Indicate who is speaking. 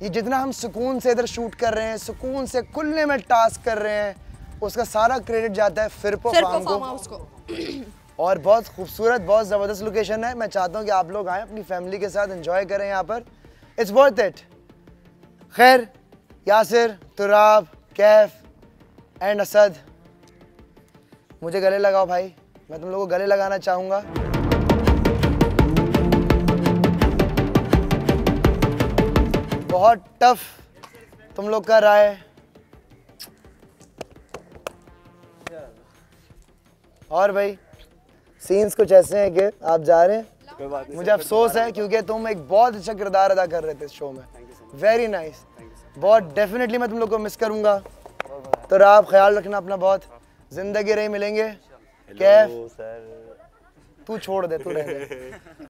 Speaker 1: ये जितना हम सुकून से इधर शूट कर रहे हैं, सुकून से खुलने में टास्क कर रहे हैं, उसका सारा क्रेडिट जाता है फिरपो फार्म को। और बहुत खूबसूरत, बहुत ज़बरदस्त लोकेशन है। मैं चाहता हूँ कि आप लोग आएँ, अपनी फैमिली के साथ एंजॉय करें यहाँ पर। It's worth it. खैर, यासिर, तुराब, कैफ एंड असद, मुझे गले लगाओ भाई। मैं तुम लोगों को गले लगाना चाहूँगा। बहुत टफ तुम लोग का रहा है। और भाई सीन्स कुछ ऐसे हैं कि आप जा रहे हैं, मुझे अफसोस है क्योंकि तुम एक बहुत अच्छा किरदार अदा कर रहे थे इस शो में। Very nice. बहुत डेफिनेटली मैं तुम लोग को मिस करूंगा। तो आप ख्याल रखना अपना बहुत। जिंदगी रही मिलेंगे। कैफ तू छोड़ दे, तू रह दे।